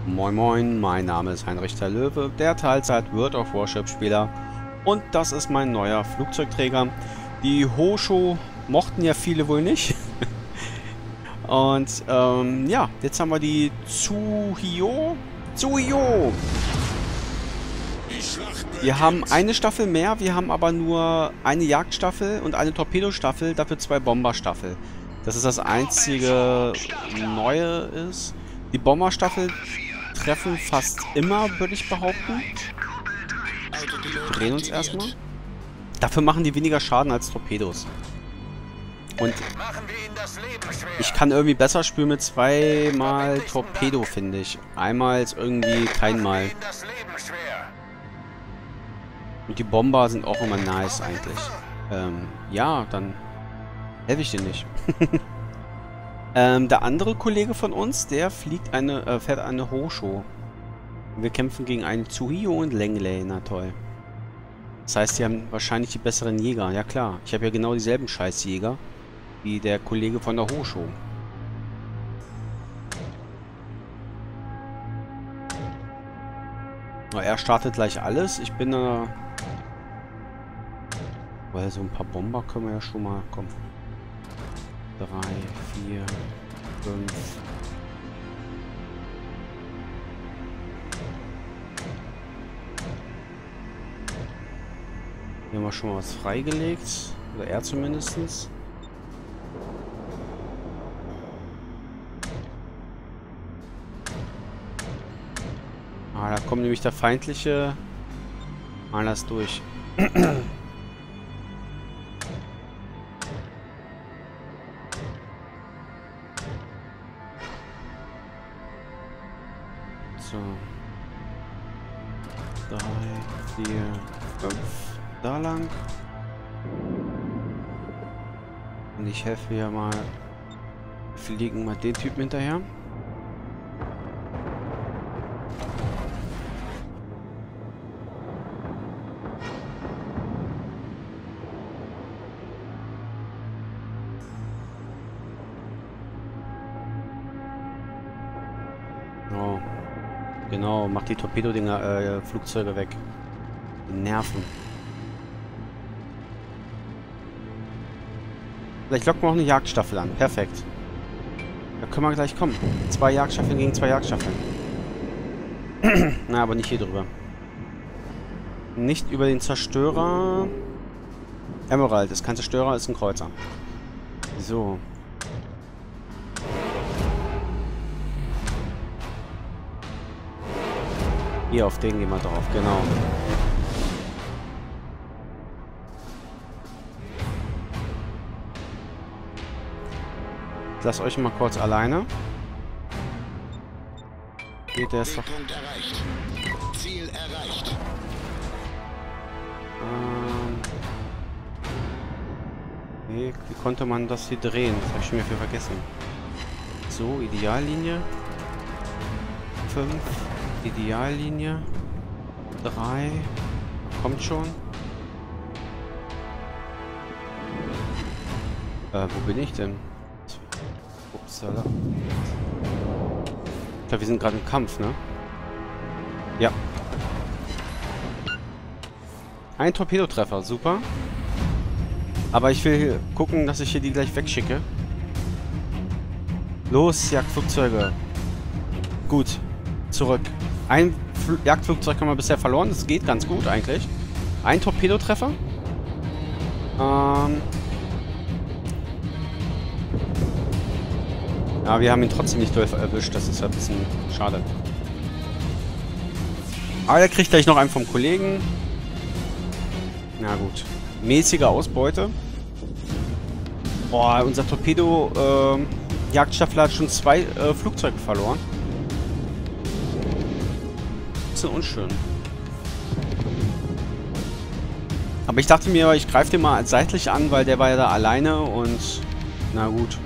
Moin Moin, mein Name ist Heinrich der Löwe, der Teilzeit World of Warship Spieler, und das ist mein neuer Flugzeugträger. Die Hosho mochten ja viele wohl nicht. Und ja, jetzt haben wir die Tsuhio. Wir haben eine Staffel mehr, wir haben aber nur eine Jagdstaffel und eine Torpedostaffel, dafür 2 Bomberstaffel. Das ist das einzige Neue ist. Die Bomberstaffel treffen fast immer, würde ich behaupten. Wir drehen uns erstmal. Dafür machen die weniger Schaden als Torpedos. Und ich kann irgendwie besser spielen mit 2-mal Torpedo, finde ich. Einmal ist irgendwie keinmal. Und die Bomber sind auch immer nice eigentlich. Ja, dann helfe ich dir nicht. Der andere Kollege von uns, der fährt eine Hosho. Wir kämpfen gegen einen Tsuhio und Langley. Na toll. Das heißt, die haben wahrscheinlich die besseren Jäger. Ja klar, ich habe ja genau dieselben Scheißjäger wie der Kollege von der Hosho. Na, er startet gleich alles. Ich bin da... Weil so ein paar Bomber können wir ja schon mal... Komm. 3, 4, 5. Hier haben wir schon mal was freigelegt. Oder er zumindest. Ah, da kommt nämlich der feindliche Anlass durch. So. 3, 4, 5. Da lang. Und ich helfe ja mal. Wir fliegen mal den Typen hinterher. Oh. Genau, mach die Torpedodinger, Flugzeuge weg. Die nerven. Vielleicht locken wir auch eine Jagdstaffel an. Perfekt. Da können wir gleich kommen. 2 Jagdstaffeln gegen 2 Jagdstaffeln. Na, aber nicht hier drüber. Nicht über den Zerstörer. Emerald ist kein Zerstörer, ist ein Kreuzer. So. Hier, auf den gehen wir drauf, genau. Lasst euch mal kurz alleine. Geht der ist doch. Ziel erreicht. Wie konnte man das hier drehen? Das habe ich schon wieder vergessen. So, Ideallinie. 5. Ideallinie. 3. Kommt schon. Wo bin ich denn? Upsala. Ich glaube, wir sind gerade im Kampf, ne? Ja. Ein Torpedotreffer, super. Aber ich will gucken, dass ich hier die gleich wegschicke. Los, Jagdflugzeuge. Gut. Zurück. Ein Jagdflugzeug haben wir bisher verloren. Das geht ganz gut eigentlich. Ein Torpedotreffer. Ja, wir haben ihn trotzdem nicht doll erwischt. Das ist ein bisschen schade. Aber er kriegt gleich noch einen vom Kollegen. Na gut. Mäßige Ausbeute. Boah, unser Torpedo Jagdstaffel hat schon 2 Flugzeuge verloren. Bisschen unschön. Aber ich dachte mir, ich greife den mal seitlich an, weil der war ja da alleine und na gut.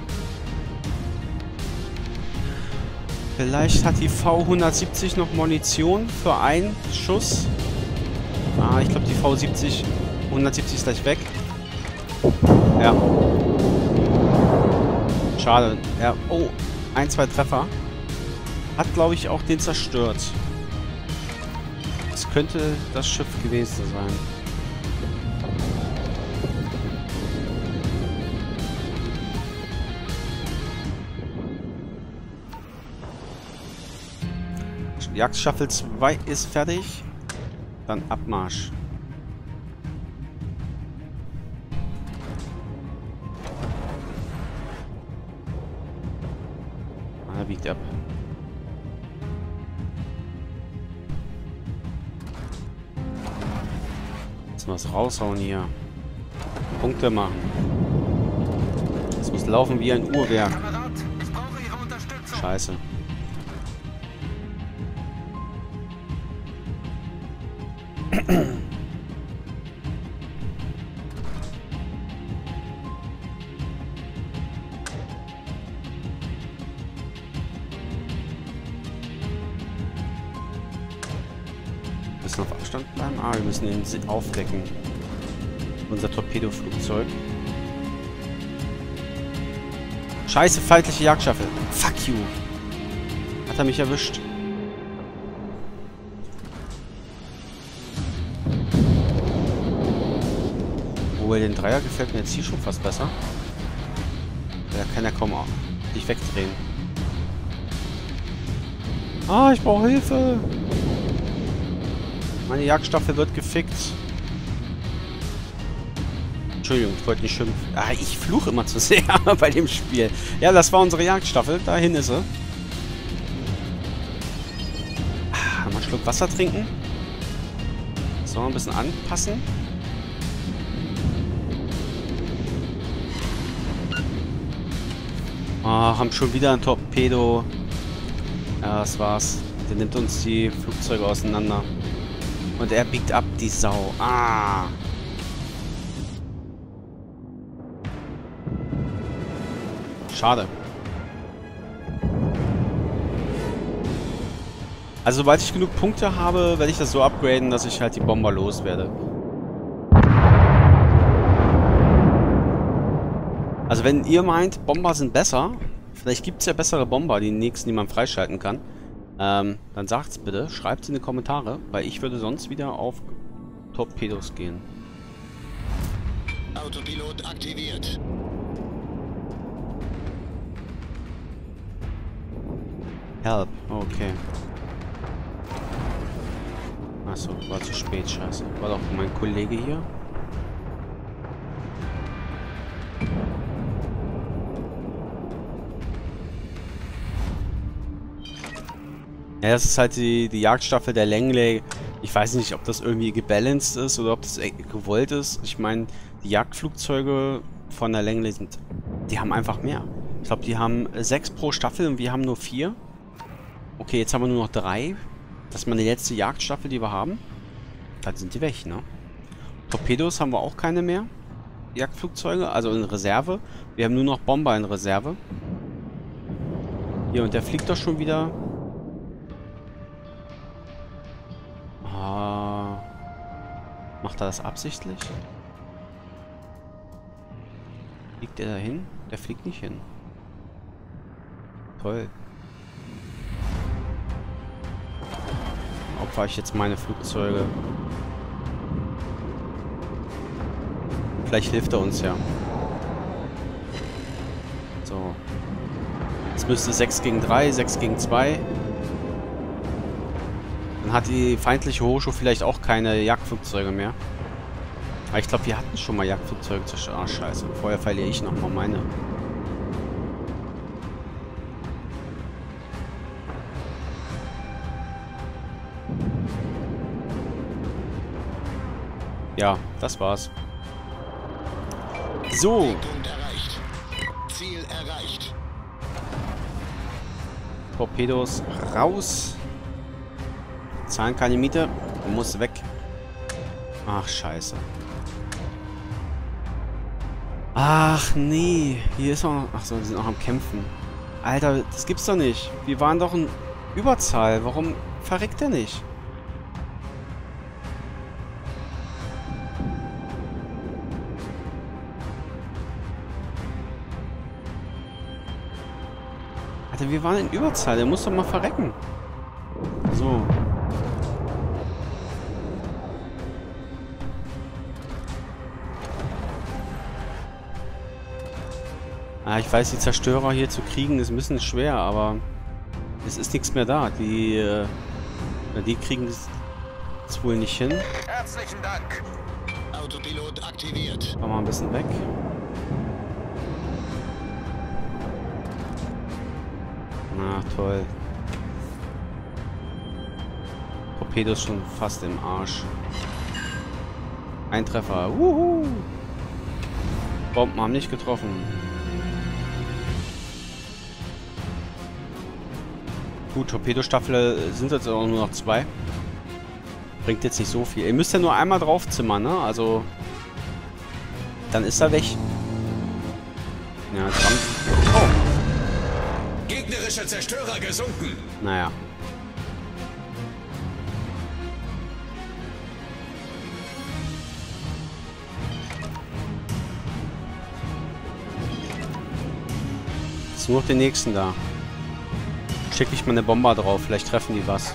Vielleicht hat die V170 noch Munition für einen Schuss. Ah, ich glaube die V70 170 ist gleich weg. Ja. Schade. Ja. Oh, 1, 2 Treffer. Hat, glaube ich, auch den zerstört. Das könnte das Schiff gewesen sein. Jagdstaffel 2 ist fertig. Dann Abmarsch. Er biegt ab. Jetzt muss raushauen hier. Punkte machen. Es muss laufen wie ein Uhrwerk. Scheiße. Müssen auf Abstand bleiben? Ah, wir müssen ihn aufdecken. Unser Torpedoflugzeug. Scheiße, feindliche Jagdstaffel. Fuck you. Hat er mich erwischt. Obwohl, den Dreier gefällt mir jetzt hier schon fast besser. Da kann er kaum dich wegdrehen. Ah, ich brauche Hilfe. Meine Jagdstaffel wird gefickt. Entschuldigung, ich wollte nicht schimpfen. Ah, ich fluche immer zu sehr bei dem Spiel. Ja, das war unsere Jagdstaffel. Dahin ist sie. Ah, mal einen Schluck Wasser trinken. So, ein bisschen anpassen. Ah, haben schon wieder ein Torpedo. Ja, das war's. Der nimmt uns die Flugzeuge auseinander. Und er biegt ab, die Sau. Ah. Schade. Also sobald ich genug Punkte habe, werde ich das so upgraden, dass ich halt die Bomber loswerde. Also wenn ihr meint, Bomber sind besser, vielleicht gibt es ja bessere Bomber, die nächsten, die man freischalten kann, dann sagt's bitte, schreibt's in die Kommentare, weil ich würde sonst wieder auf Torpedos gehen. Autopilot aktiviert. Help, okay. Achso, war zu spät, scheiße. War doch mein Kollege hier. Ja, das ist halt die Jagdstaffel der Langley. Ich weiß nicht, ob das irgendwie gebalanced ist oder ob das gewollt ist. Ich meine, die Jagdflugzeuge von der Langley sind... Die haben einfach mehr. Ich glaube, die haben 6 pro Staffel und wir haben nur 4. Okay, jetzt haben wir nur noch 3. Das ist meine letzte Jagdstaffel, die wir haben. Dann sind die weg, ne? Torpedos haben wir auch keine mehr. Jagdflugzeuge, also in Reserve. Wir haben nur noch Bomber in Reserve. Hier, und der fliegt doch schon wieder... Macht er das absichtlich? Fliegt der da hin? Der fliegt nicht hin. Toll. Opfer ich jetzt meine Flugzeuge. Vielleicht hilft er uns ja. So. Jetzt müsste 6 gegen 3, 6 gegen 2. Dann hat die feindliche Hochschule vielleicht auch keine Jagdflugzeuge mehr. Aber ich glaube, wir hatten schon mal Jagdflugzeuge zu... Ah, scheiße. Vorher verliere ich nochmal meine. Ja, das war's. So. Punkt erreicht. Ziel erreicht. Torpedos raus. Zahlen keine Miete. Muss weg. Ach, scheiße. Ach, nee. Hier ist noch... Ach so, die sind noch am Kämpfen. Alter, das gibt's doch nicht. Wir waren doch in Überzahl. Warum verreckt er nicht? Alter, wir waren in Überzahl. Der muss doch mal verrecken. So. Ah, ich weiß, die Zerstörer hier zu kriegen ist ein bisschen schwer, aber es ist nichts mehr da. Die kriegen es wohl nicht hin. Herzlichen Dank. Autopilot aktiviert. Machen wir ein bisschen weg. Na, toll. Torpedo ist schon fast im Arsch. Ein Treffer. Wuhu! Bomben haben nicht getroffen. Gut, Torpedostaffel sind jetzt auch nur noch 2. Bringt jetzt nicht so viel. Ihr müsst ja nur einmal draufzimmern, ne? Also... Dann ist er weg. Ja, jetzt haben... Oh! Gegnerische Zerstörer gesunken. Naja. Jetzt nur noch den nächsten da. Schicke ich mal eine Bomber drauf, vielleicht treffen die was.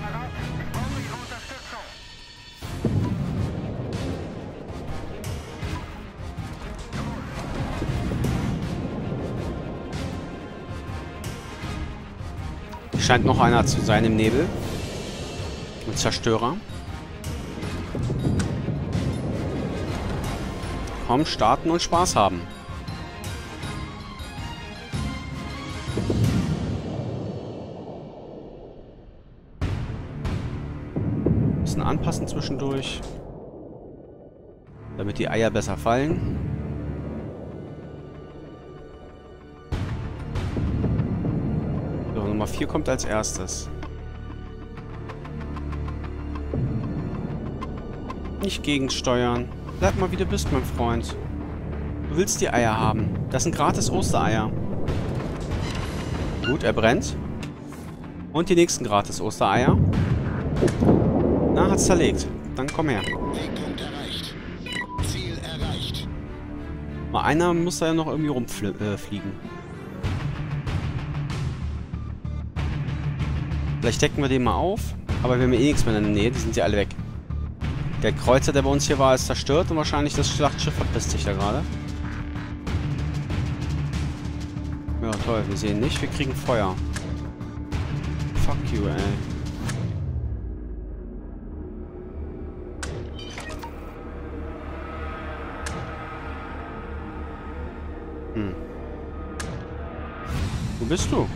Scheint noch einer zu sein im Nebel. Ein Zerstörer. Komm, starten und Spaß haben. Bisschen anpassen zwischendurch. Damit die Eier besser fallen. Nummer 4 kommt als erstes. Nicht gegensteuern. Bleib mal wie du bist, mein Freund. Du willst die Eier haben. Das sind gratis Ostereier. Gut, er brennt. Und die nächsten gratis Ostereier. Na, hat's zerlegt. Dann komm her. Wegpunkt erreicht. Ziel erreicht. Mal einer muss da ja noch irgendwie rumfliegen. Vielleicht decken wir den mal auf. Aber wir haben eh nichts mehr in der Nähe. Die sind ja alle weg. Der Kreuzer, der bei uns hier war, ist zerstört. Und wahrscheinlich das Schlachtschiff verpisst sich da gerade. Ja, toll. Wir sehen nicht. Wir kriegen Feuer. Fuck you, ey. Wo bist du?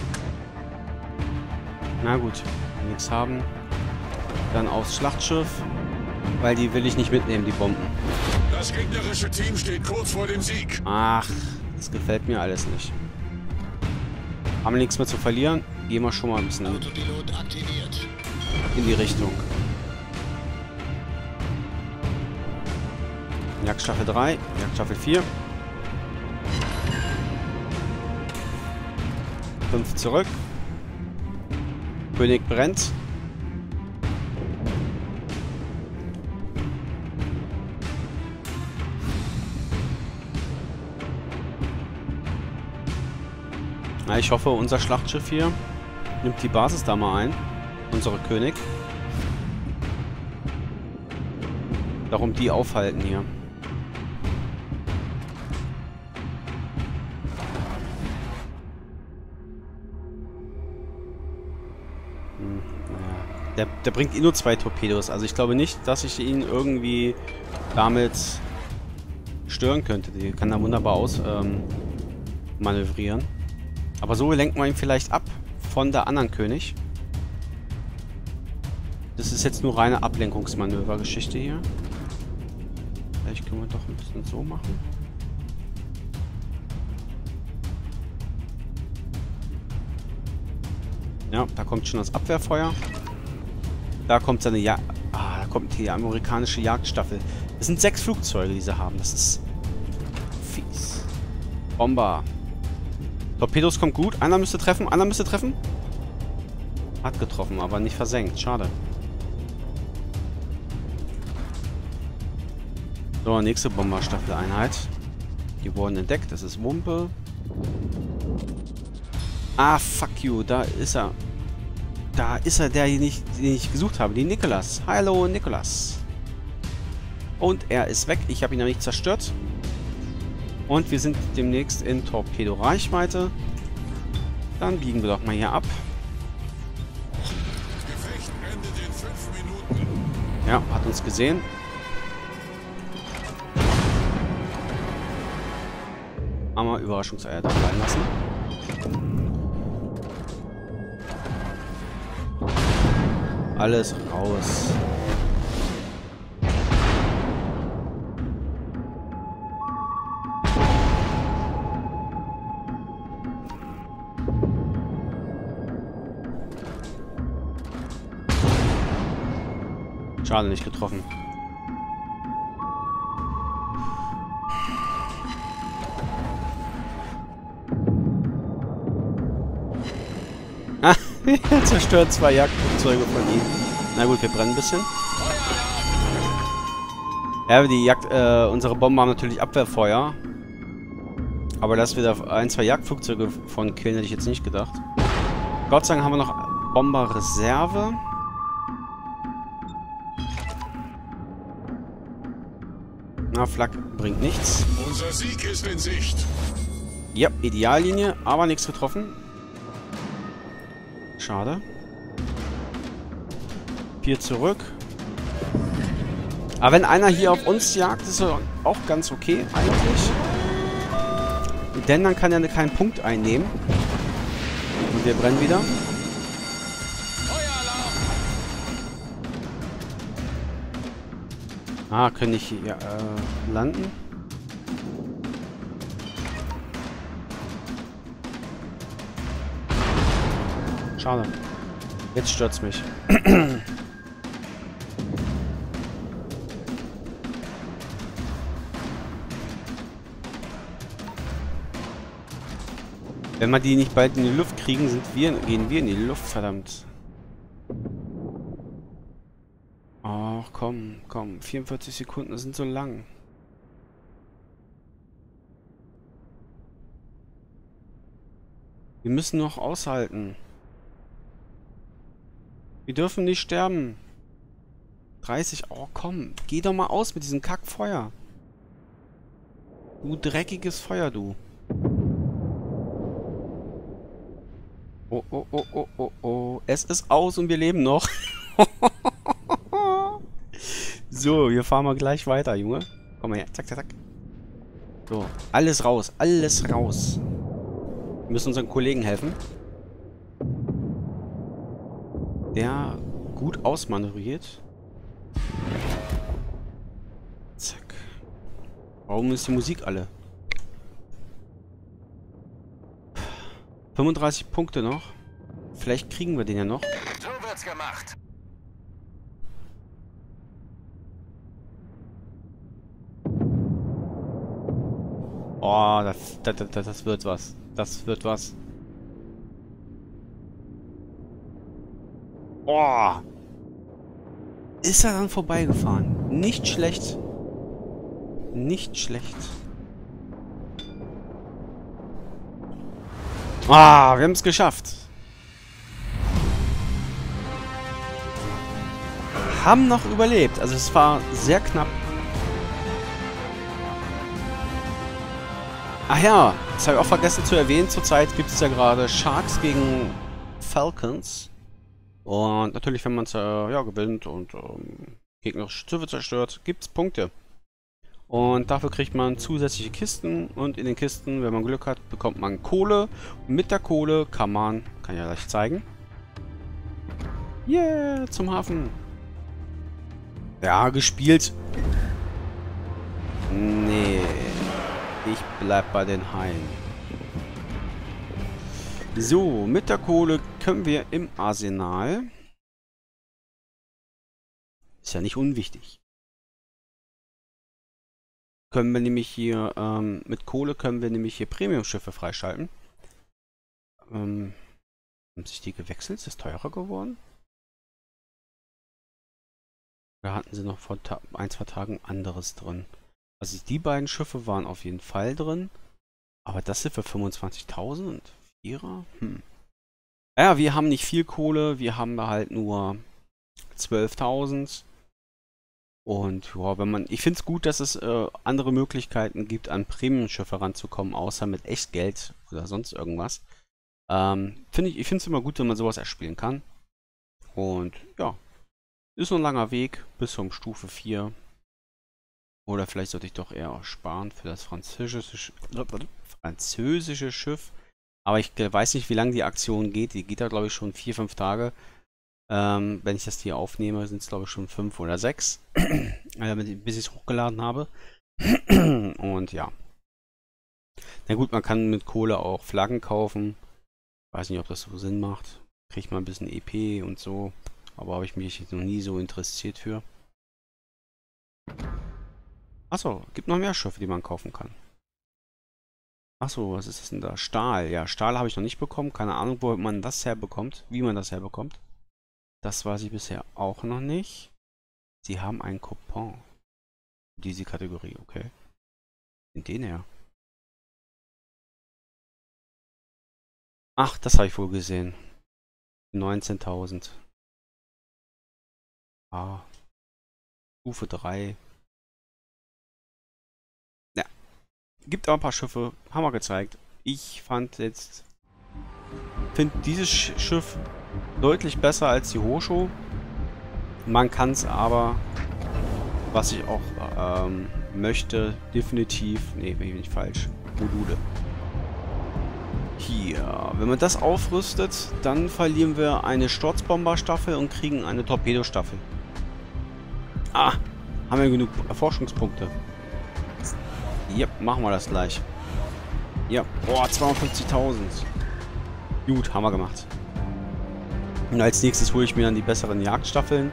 Na gut, wenn wir nichts haben, dann aufs Schlachtschiff, weil die will ich nicht mitnehmen, die Bomben. Das gegnerische Team steht kurz vor dem Sieg. Ach, das gefällt mir alles nicht. Haben wir nichts mehr zu verlieren, gehen wir schon mal ein bisschen Autopilot aktiviert. in die Richtung. Jagdstaffel 3, Jagdstaffel 4. 5 zurück. König brennt. Na, ich hoffe, unser Schlachtschiff hier nimmt die Basis da mal ein. Unsere König. Darum die aufhalten hier. Der bringt eh nur 2 Torpedos. Also ich glaube nicht, dass ich ihn irgendwie damit stören könnte. Die kann er wunderbar manövrieren. Aber so lenken wir ihn vielleicht ab von der anderen König. Das ist jetzt nur reine Ablenkungsmanöver-Geschichte hier. Vielleicht können wir doch ein bisschen so machen. Ja, da kommt schon das Abwehrfeuer. Da kommt seine da kommt die amerikanische Jagdstaffel. Das sind 6 Flugzeuge, die sie haben. Das ist fies. Bomber. Torpedos kommt gut. Einer müsste treffen. Einer müsste treffen. Hat getroffen, aber nicht versenkt. Schade. So, nächste Bomberstaffeleinheit. Die wurden entdeckt. Das ist Wumpe. Ah, fuck you. Da ist er. Da ist er, den ich gesucht habe. Die Nicholas. Hallo, Nicholas. Und er ist weg. Ich habe ihn nämlich zerstört. Und wir sind demnächst in Torpedo-Reichweite. Dann biegen wir doch mal hier ab. Gefecht endet in 5 Minuten. Ja, hat uns gesehen. Einmal Überraschungseier da reinlassen. Alles raus. Schade, nicht getroffen. Ah, zerstört 2 Jagdflugzeuge von ihm. Na gut, wir brennen ein bisschen. Ja, die unsere Bomben haben natürlich Abwehrfeuer. Aber dass wir da 1, 2 Jagdflugzeuge von killen, hätte ich jetzt nicht gedacht. Gott sei Dank haben wir noch Bomberreserve. Na, Flak bringt nichts. Unser Sieg ist in Sicht. Ja, Ideallinie, aber nichts getroffen. Schade. 4 zurück. Aber wenn einer hier auf uns jagt, ist er auch ganz okay eigentlich. Denn dann kann er keinen Punkt einnehmen. Und wir brennen wieder. Ah, können nicht hier landen. Schade. Jetzt stört's mich. Wenn wir die nicht bald in die Luft kriegen, gehen wir in die Luft, verdammt. Ach, komm, komm. 44 Sekunden sind so lang. Wir müssen noch aushalten. Wir dürfen nicht sterben. 30. Oh, komm. Geh doch mal aus mit diesem Kackfeuer. Du dreckiges Feuer, du. Oh, oh, oh, oh, oh, oh. Es ist aus und wir leben noch. So, wir fahren mal gleich weiter, Junge. Komm mal her. Zack, zack, zack. So, alles raus. Alles raus. Wir müssen unseren Kollegen helfen. Der gut ausmanövriert. Zack. Warum ist die Musik alle? 35 Punkte noch. Vielleicht kriegen wir den ja noch. So wird's gemacht. Oh, das wird was. Das wird was. Oh. Ist er dann vorbeigefahren? Nicht schlecht. Nicht schlecht. Ah, wir haben es geschafft. Haben noch überlebt. Also es war sehr knapp. Ach ja, das habe ich auch vergessen zu erwähnen. Zurzeit gibt es ja gerade Sharks gegen Falcons. Und natürlich, wenn man es ja, gewinnt und gegnerische Schiffe zerstört, gibt es Punkte. Und dafür kriegt man zusätzliche Kisten. Und in den Kisten, wenn man Glück hat, bekommt man Kohle. Und mit der Kohle kann ich ja gleich zeigen. Yeah, zum Hafen. Ja, gespielt. Nee. Ich bleib bei den Haien. So, mit der Kohle können wir im Arsenal. Ist ja nicht unwichtig. Können wir nämlich hier, mit Kohle können wir nämlich hier Premium-Schiffe freischalten. Haben sich die gewechselt? Ist das teurer geworden? Da hatten sie noch vor 1, 2 Tagen anderes drin. Also die beiden Schiffe waren auf jeden Fall drin. Aber das hier für 25.000? Vierer? Ja, wir haben nicht viel Kohle. Wir haben da halt nur 12.000. Und ja, ich finde es gut, dass es andere Möglichkeiten gibt, an Premium-Schiffe ranzukommen, außer mit Echtgeld oder sonst irgendwas. Ich finde es immer gut, wenn man sowas erspielen kann. Und ja, ist so ein langer Weg bis zum Stufe 4. Oder vielleicht sollte ich doch eher sparen für das französische Schiff. Aber ich weiß nicht, wie lange die Aktion geht. Die geht da, glaube ich, schon 4-5 Tage. Wenn ich das hier aufnehme, sind es, glaube ich, schon 5 oder 6. Bis ich es hochgeladen habe. Und ja. Na gut, man kann mit Kohle auch Flaggen kaufen. Weiß nicht, ob das so Sinn macht. Kriegt man ein bisschen EP und so. Aber habe ich mich noch nie so interessiert für. Achso, gibt noch mehr Schiffe, die man kaufen kann. Achso, was ist das denn da? Stahl. Ja, Stahl habe ich noch nicht bekommen. Keine Ahnung, wo man das herbekommt. Wie man das herbekommt. Das weiß ich bisher auch noch nicht. Sie haben einen Coupon. Diese Kategorie, okay. In den her. Ach, das habe ich wohl gesehen. 19.000. Ah. Stufe 3. Ja. Gibt aber ein paar Schiffe. Haben wir gezeigt. Ich finde dieses Schiff deutlich besser als die Hosho. Man kann es aber, was ich auch möchte, definitiv, nee, bin ich nicht falsch, Module. Hier, wenn man das aufrüstet, dann verlieren wir eine Sturzbomberstaffel und kriegen eine Torpedostaffel. Ah, haben wir genug Erforschungspunkte. Ja, machen wir das gleich. Ja, boah, 52.000. Gut, haben wir gemacht. Und als nächstes hole ich mir dann die besseren Jagdstaffeln.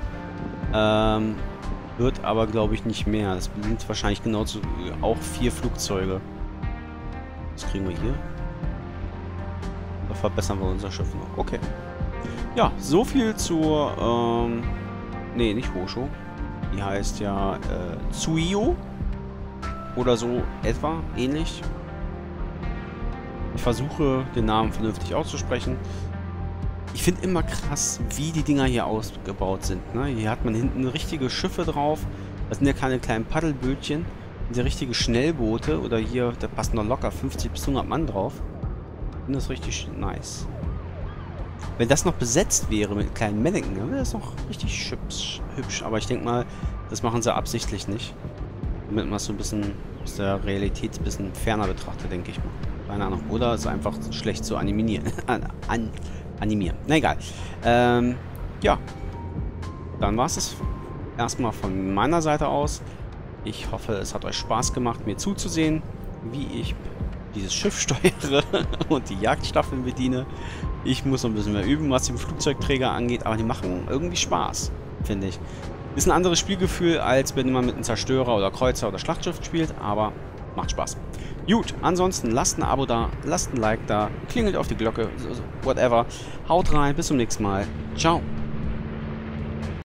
Wird aber, glaube ich, nicht mehr. Das sind wahrscheinlich genauso auch 4 Flugzeuge. Was kriegen wir hier? Da verbessern wir unser Schiff noch. Okay. Ja, so viel zur, nee, nicht Hosho. Die heißt ja, Tsuio. Oder so etwa, ähnlich. Ich versuche, den Namen vernünftig auszusprechen. Ich finde immer krass, wie die Dinger hier ausgebaut sind. Ne? Hier hat man hinten richtige Schiffe drauf. Das sind ja keine kleinen Paddelbötchen. Das sind richtige Schnellboote. Oder hier, da passen noch locker 50 bis 100 Mann drauf. Ich finde das richtig nice. Wenn das noch besetzt wäre mit kleinen Männchen, dann wäre das noch richtig hübsch. Aber ich denke mal, das machen sie absichtlich nicht. Damit man es so ein bisschen aus der Realität ein bisschen ferner betrachtet, denke ich mal. Keine Ahnung. Oder ist einfach schlecht zu animieren. Animieren. Na egal. Ja. Dann war es erstmal von meiner Seite aus. Ich hoffe, es hat euch Spaß gemacht, mir zuzusehen, wie ich dieses Schiff steuere und die Jagdstaffeln bediene. Ich muss noch ein bisschen mehr üben, was den Flugzeugträger angeht, aber die machen irgendwie Spaß, finde ich. Ist ein anderes Spielgefühl, als wenn man mit einem Zerstörer oder Kreuzer oder Schlachtschiff spielt, aber macht Spaß. Gut, ansonsten lasst ein Abo da, lasst ein Like da, klingelt auf die Glocke, whatever. Haut rein, bis zum nächsten Mal. Ciao.